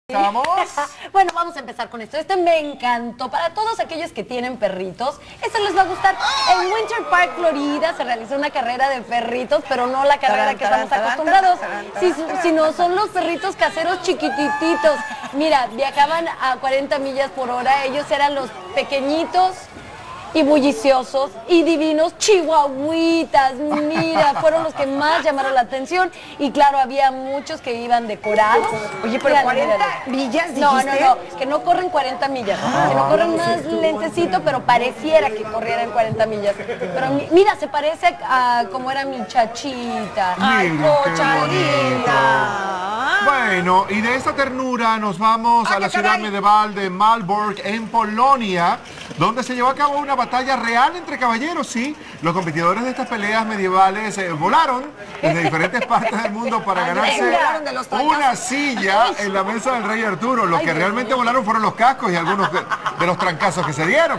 ¿Estamos? Bueno, vamos a empezar con esto. Este me encantó. Para todos aquellos que tienen perritos, este les va a gustar. En Winter Park, Florida, se realizó una carrera de perritos, pero no la carrera que estamos acostumbrados, sino son los perritos caseros chiquitititos. Mira, viajaban a 40 millas por hora. Ellos eran los pequeñitos y bulliciosos y divinos chihuahuitas. Mira, fueron los que más llamaron la atención. Y claro, había muchos que iban decorados. Oye, pero 40 millas, ¿dijiste? No, que no corren 40 millas, que no corren más lentecito, pero pareciera que corrieran 40 millas. Pero mira, se parece a como era mi chachita. Ay, Cochalita. Bueno, y de esta ternura nos vamos a la ciudad medieval de Malbork, en Polonia, donde se llevó a cabo una batalla real entre caballeros, sí. Los competidores de estas peleas medievales volaron desde diferentes partes del mundo para ganarse una silla en la mesa del rey Arturo. Los que realmente volaron fueron los cascos y algunos de los trancazos que se dieron.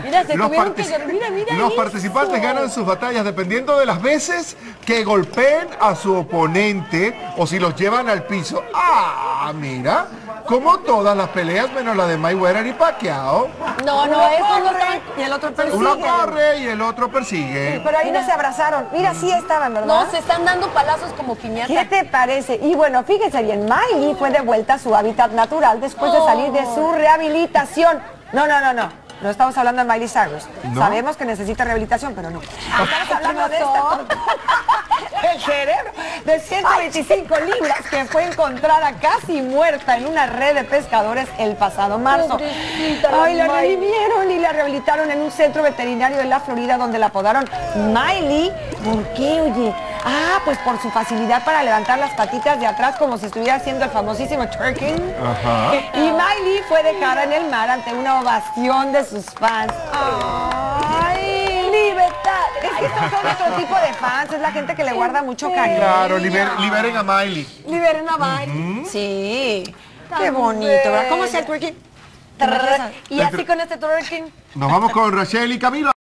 Los participantes ganan sus batallas dependiendo de las veces que golpeen a su oponente o si los llevan al piso. Ah, mira, como todas las peleas menos la de Mayweather y Pacquiao. No, eso no está. Y el otro persigue. Uno corre y el otro persigue. Pero ahí no se abrazaron. Mira, sí estaban, ¿verdad? No, se están dando palazos como piñata. ¿Qué te parece? Y bueno, fíjense bien, Miley fue de vuelta a su hábitat natural después de salir de su rehabilitación. No estamos hablando de Miley Cyrus. ¿No? Sabemos que necesita rehabilitación, pero no. Estamos hablando de esta. El cerebro de 125 libras que fue encontrada casi muerta en una red de pescadores el pasado marzo. Ay, la revivieron y la rehabilitaron en un centro veterinario de la Florida donde la apodaron Miley. ¿Por qué, oye? Ah, pues por su facilidad para levantar las patitas de atrás como si estuviera haciendo el famosísimo twerking. Ajá. Y Miley fue dejada en el mar ante una ovación de sus fans. ¡Ay, libertad! Es que estos son otro tipo de fans, es la gente que le guarda mucho cariño. Claro, liberen a Miley. Liberen a Miley. Sí. Qué bonito, ¿verdad? ¿Cómo es el twerking? Y así con este twerking. Nos vamos con Rachel y Camilo.